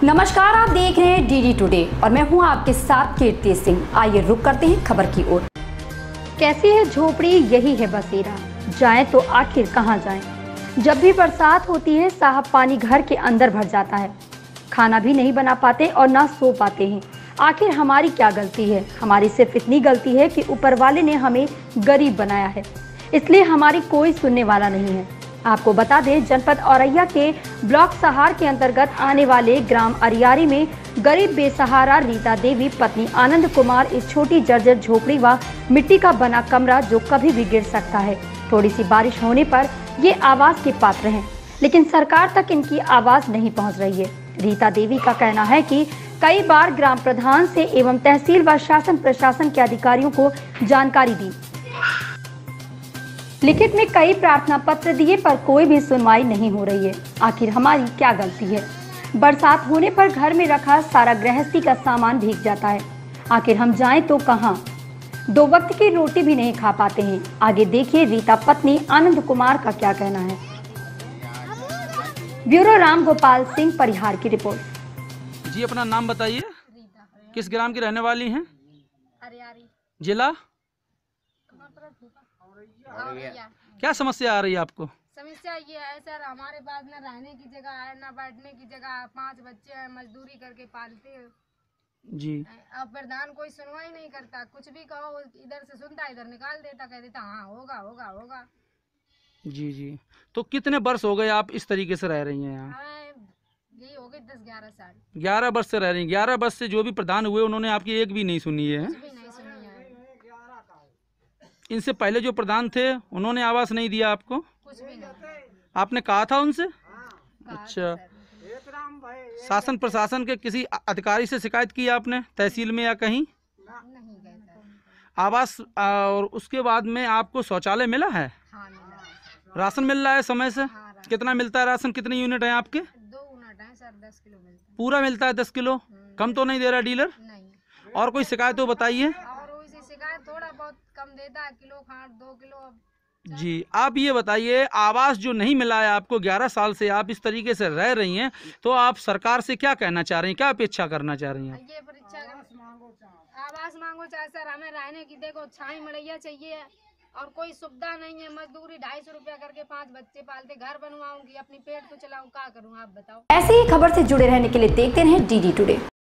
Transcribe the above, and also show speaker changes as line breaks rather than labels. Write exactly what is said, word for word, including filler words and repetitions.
नमस्कार, आप देख रहे हैं डीडी टुडे और मैं हूं आपके साथ कीर्ति सिंह। आइए रुक करते हैं खबर की ओर। कैसी है झोपड़ी, यही है बसेरा, जाएं तो आखिर कहां जाएं। जब भी बरसात होती है साहब पानी घर के अंदर भर जाता है, खाना भी नहीं बना पाते और ना सो पाते हैं। आखिर हमारी क्या गलती है? हमारी सिर्फ इतनी गलती है कि ऊपर वाले ने हमें गरीब बनाया है, इसलिए हमारी कोई सुनने वाला नहीं है। आपको बता दें, जनपद औरैया के ब्लॉक सहार के अंतर्गत आने वाले ग्राम अरियारी में गरीब बेसहारा रीता देवी पत्नी आनंद कुमार इस छोटी जर्जर झोपड़ी व मिट्टी का बना कमरा जो कभी भी गिर सकता है। थोड़ी सी बारिश होने पर ये आवास के पात्र हैं, लेकिन सरकार तक इनकी आवाज नहीं पहुंच रही है। रीता देवी का कहना है कि कई बार ग्राम प्रधान से एवं तहसील व शासन प्रशासन के अधिकारियों को जानकारी दी, लिखित में कई प्रार्थना पत्र दिए पर कोई भी सुनवाई नहीं हो रही है। आखिर हमारी क्या गलती है? बरसात होने पर घर में रखा सारा गृहस्थी का सामान भीग जाता है, आखिर हम जाएं तो कहां? दो वक्त की रोटी भी नहीं खा पाते हैं। आगे देखिए रीता पत्नी आनंद कुमार का क्या कहना है। ब्यूरो राम गोपाल सिंह परिहार की रिपोर्ट।
जी, अपना नाम बताइए। किस ग्राम की रहने वाली हैं? जिला क्या समस्या आ रही है आपको?
समस्या ये है सर, हमारे पास न रहने की जगह है, न बैठने की जगह है। पांच बच्चे हैं, मजदूरी करके पालते हैं
जी।
अब प्रधान कोई सुनवाई नहीं करता, कुछ भी कहो इधर से सुनता इधर निकाल देता, कह देता हाँ होगा होगा होगा।
जी जी तो कितने वर्ष हो गए आप इस तरीके से रह रही हैं यहाँ?
यही हो गए दस ग्यारह साल।
ग्यारह वर्ष से रह रही हैं। ग्यारह वर्ष से जो भी प्रधान हुए उन्होंने आपकी एक भी नहीं सुनी है?
कुछ भी नहीं सुनी है।
इनसे पहले जो प्रधान थे उन्होंने आवास नहीं दिया आपको?
कुछ भी नहीं।
आपने कहा था उनसे?
कहा
अच्छा,
सर।
शासन प्रशासन के किसी अधिकारी से शिकायत की आपने, तहसील में या कहीं?
नहीं गए सर।
आवास और उसके बाद में आपको शौचालय मिला है?
हाँ मिला है।
राशन मिल रहा है समय से?
हाँ, राशन।
कितना मिलता है राशन? कितने यूनिट हैं आपके?
दो यूनिट है सर, दस किलो मिलता है।
पूरा मिलता है? दस किलो? कम तो नहीं दे रहा डीलर?
नहीं।
और कोई शिकायत हो बताइए।
और उसी शिकायत थोड़ा बहुत कम देता है, किलो खाट दो किलो। अब
जी, आप ये बताइए, आवास जो नहीं मिला है आपको, ग्यारह साल से आप इस तरीके से रह रही हैं, तो आप सरकार से क्या कहना चाह रही हैं, क्या अपेक्षा करना चाह रही हैं?
ये परीक्षा आवास मांगो चाहे सर, हमें रहने की देखो छाई मड़ैया चाहिए और कोई सुविधा नहीं है। मजदूरी ढाई सौ रुपया करके पांच बच्चे पालते, घर बनवाऊंगी, अपनी पेट को चलाऊं, क्या करूं आप बताओ।
ऐसे ही खबर से जुड़े रहने के लिए देखते रहें डीडी टुडे।